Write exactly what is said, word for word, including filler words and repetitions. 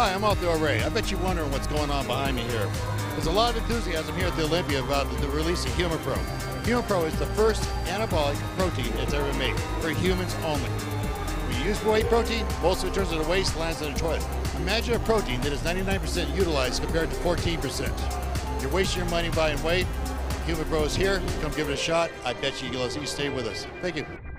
Hi, I'm Outdoor Ray. I bet you're wondering what's going on behind me here. There's a lot of enthusiasm here at the Olympia about the release of HUMAPRO. HUMAPRO is the first anabolic protein that's ever made for humans only. When you use whey protein, most of it turns to the waste, lands in the toilet. Imagine a protein that is ninety-nine percent utilized compared to fourteen percent. You're wasting your money buying whey. HUMAPRO is here. Come give it a shot. I bet you you'll you stay with us. Thank you.